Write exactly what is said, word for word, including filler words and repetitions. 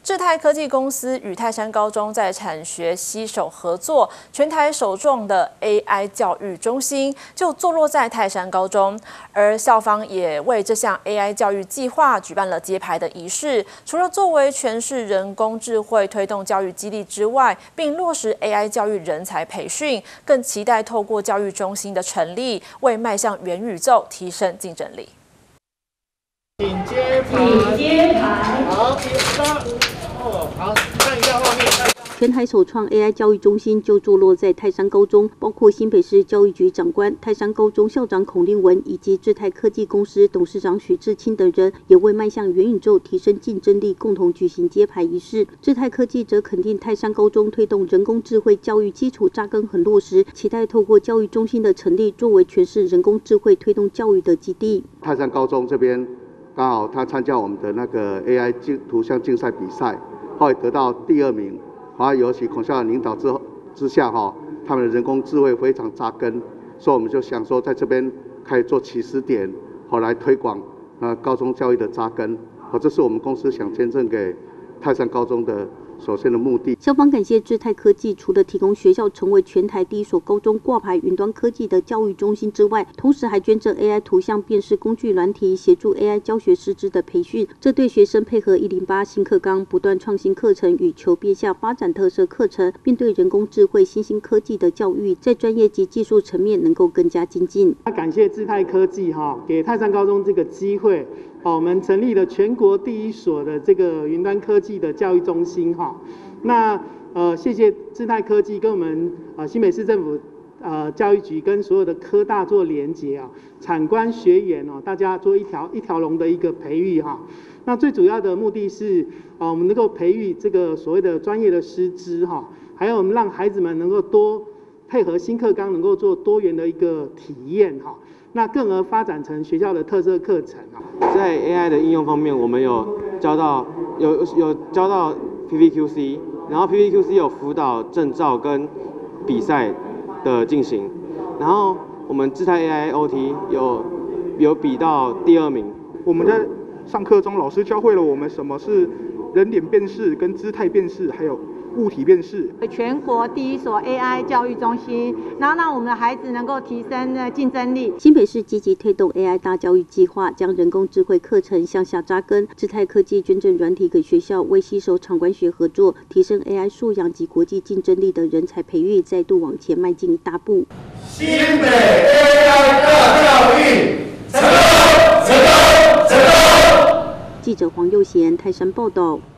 智泰科技公司与泰山高中在产学携手合作，全台首创的 A I 教育中心就坐落在泰山高中，而校方也为这项 A I 教育计划举办了揭牌的仪式。除了作为全市人工智慧推动教育基地之外，并落实 A I 教育人才培训，更期待透过教育中心的成立，为迈向元宇宙提升竞争力。 请揭牌， 请揭牌。 好，一三，哦，好，看一下画面。 全台首创 A I 教育中心就坐落在泰山高中，包括新北市教育局长官、泰山高中校长孔令文以及智泰科技公司董事长许志清等人，也为迈向元宇宙提升竞争力，共同举行揭牌仪式。智泰科技则肯定泰山高中推动人工智慧教育基础扎根很落实，期待透过教育中心的成立，作为全市人工智慧推动教育的基地。 泰山高中这边刚好他参加我们的那个 A I 图像竞赛比赛，后来得到第二名。啊，尤其孔校长领导之之下哈，他们的人工智慧非常扎根，所以我们就想说，在这边可以做起始点，好来推广呃高中教育的扎根。好，这是我们公司想捐赠给泰山高中的首先的目的。 校方感谢智泰科技，除了提供学校成为全台第一所高中挂牌云端科技的教育中心之外，同时还捐赠 A I 图像辨识工具软体，协助 A I 教学师资的培训。这对学生配合一零八新课纲，不断创新课程与求变相发展特色课程，并对人工智慧、新兴科技的教育，在专业及技术层面能够更加精进。 感谢智泰科技哈，给泰山高中这个机会。哦，我们成立了全国第一所的这个云端科技的教育中心哈。那呃，谢谢智泰科技跟我们呃新北市政府呃教育局跟所有的科大做连结啊，产官学研哦，大家做一条一条龙的一个培育哈。那最主要的目的是啊，我们能够培育这个所谓的专业的师资哈，还有我们让孩子们能够多配合新课纲，能够做多元的一个体验哈。那更而发展成学校的特色课程啊。 在 A I 的应用方面，我们有教到有有教到 P V Q C， 然后 P V Q C 有辅导证照跟比赛的进行，然后我们智泰 A I O T 有有比到第二名。 我们在上课中，老师教会了我们什么是人脸辨识、跟姿态辨识，还有物体辨识。 全国第一所 A I 教育中心，然后让我们的孩子能够提升的竞争力。 新北市积极推动 A I 大教育计划，将人工智慧课程向下扎根。智泰科技捐赠软体给学校，为携手场馆学合作，提升 A I 素养及国际竞争力的人才培育，再度往前迈进一大步。 新北 A I 大教育，成功，成功，成功！ 记者黄佑贤泰山报道。